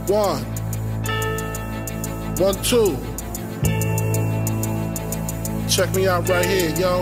1, 1, 2. Check me out right here, yo.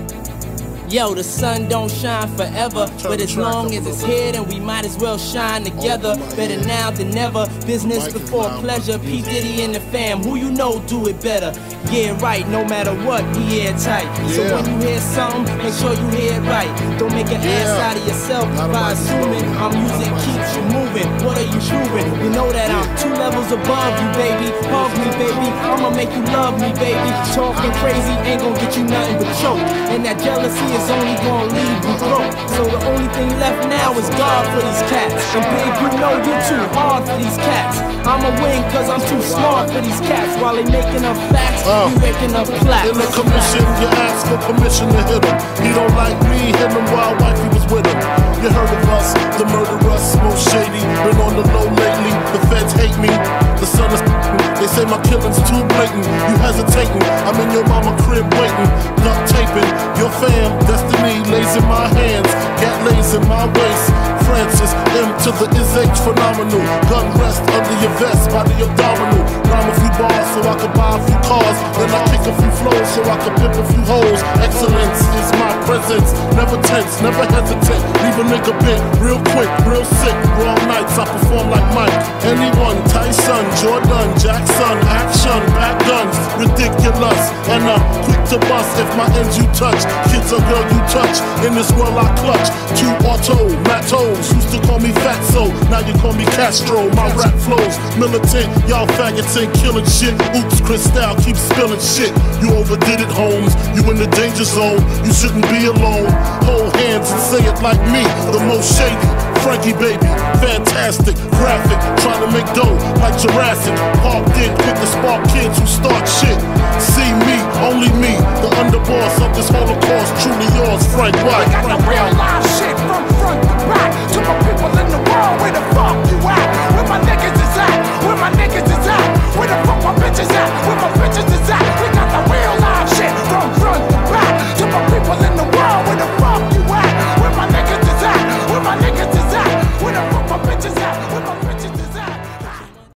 Yo, the sun don't shine forever, but as long as it's here, then we might as well shine together. Better now than never, business before pleasure. P. Diddy and the fam, who you know do it better. Yeah, right, no matter what, we airtight. So when you hear something, make sure you hear it right. Don't make an ass out of yourself by assuming our music keeps you moving. What are you proving? You know that I'm 2 levels above you, baby. Hug me, baby, I'ma make you love me, baby. Talking crazy ain't gonna get you nothing but choke. And that jealousy is only gonna leave you broke. So the only thing left now is God for these cats. And big, you know you're too hard for these cats. I'ma win cause I'm too smart for these cats. While they making up facts, you making up plaques. In the commission, you ask for permission to hit him. He don't like me, hit him while wifey was with him. You heard of us, the murderers, most shady. Been on the low lately, the feds hate me. The sun is they say my killing's too blatant. You hesitating, I'm in your mama crib waiting. Duct taping, your fam, destiny lays in my hands. Gat lays in my waist. Francis, M to the is H phenomenal. Gun rest under your vest, body abdominal. Rhyme a few bars so I could buy a few cars. Then I kick a few flows so I could pimp a few hoes. Excellence is my presence. Never tense, never hesitate. Leave a nigga bent, real quick, real sick. Raw nights, I perform like Mike. Anyone, Tyson, Jordan, Jackson, action, back guns, ridiculous. And I'm quick to bust if my ends you touch. Kids or girl you touch. In this world I clutch. 2 auto, Matos. Used to call me Fatso, now you call me Castro. My rap flows militant, y'all faggots ain't killing shit. Oops, Cristal keep spilling shit. You overdid it, Holmes. You in the danger zone. You shouldn't be alone. Hold hands and say it like me, the most shady. Frankie baby, fantastic, graphic, trying to make dough like Jurassic. Parked in, quick to spark kids who start shit. See me, only me, the underboss of this Holocaust. Truly yours, Frank White. We got the real live shit from